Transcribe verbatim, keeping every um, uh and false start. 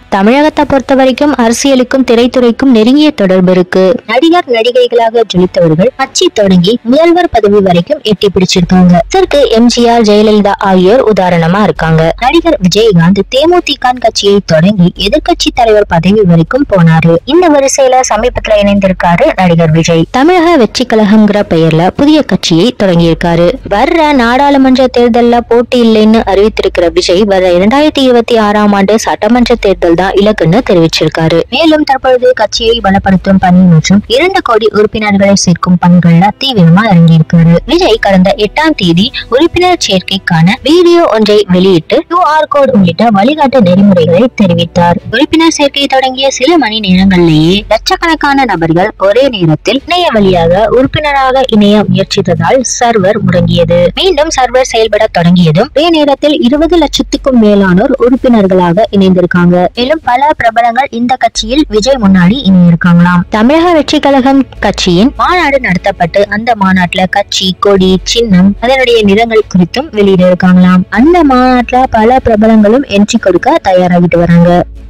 தமிழகத்தை பொறுத்த வரைக்கும் அரசியலுக்கும் திரைத்துறைக்கும் நெருங்கிய தொடர்பு இருக்கு. நடிகர் நடிகைகளாக ஜொலித்தவர்கள் கட்சி தொடங்கி முதல்வர் பதவி வரைக்கும் எட்டி பிடிச்சிருக்காங்க. இதற்கு எம்ஜிஆர், ஜெயலலிதா ஆகியோர் உதாரணமா இருக்காங்க. நடிகர் விஜயகாந்த் தேமுதிக கட்சியை தொடங்கி எதிர்கட்சி தலைவர் பதவி வரைக்கும் போனாரு. இந்த வரிசையில சமீபத்துல இணைந்திருக்காரு நடிகர் விஜய். தமிழக வெற்றி கழகம்ங்கிற பெயர்ல புதிய கட்சியை தொடங்கியிருக்காரு. வர்ற நாடாளுமன்ற தேர்தல்ல போட்டி இல்லைன்னு அறிவித்திருக்கிற விஜய் வர இரண்டாயிரத்தி இருபத்தி ஆறாம் ஆண்டு சட்டமன்ற தேர்தல் தான் இலக்குன்னு தெரிவிச்சிருக்காரு. மேலும் தற்பொழுது கட்சியை பலப்படுத்தும் பணி மற்றும் இரண்டு கோடி உறுப்பினர்களை சேர்க்கும் பணிகள்ல தீவிரமா இறங்கியிருக்காரு. விஜய் கடந்த எட்டாம் தேதி உறுப்பினர் சேர்க்கைக்கான வீடியோ ஒன்றை வெளியிட்டு கியூ ஆர் கோட் உள்ளிட்ட வழிகாட்டு நெறிமுறைகளை தெரிவித்தார். உறுப்பினர் சேர்க்கை தொடங்கிய சில மணி நேரங்களிலேயே லட்சக்கணக்கான நபர்கள் ஒரே நேரத்தில் இணைய வழியாக உறுப்பினராக இணைய முயற்சித்ததால் சர்வர் முடங்கியது. மீண்டும் சர்வர் செயல்பட தொடங்கியதும் ஒரே நேரத்தில் இருபது லட்சத்துக்கும் மேலானோர் உறுப்பினர்களாக இணைந்திருக்காங்க. மேலும் பல பிரபலங்கள் இந்த கட்சியில் விஜய் முன்னாடி இணையிருக்காங்களாம். தமிழக வெற்றி கழகம் கட்சியின் மாநாடு நடத்தப்பட்டு அந்த மாநாட்டுல கட்சி கொடி, சின்னம், அதனுடைய நிறங்கள் குறித்தும் வெளியிட இருக்காங்களாம். அந்த மாநாட்டுல பல பிரபலங்களும் என்ட்ரி கொடுக்க தயாராகிட்டு வராங்க.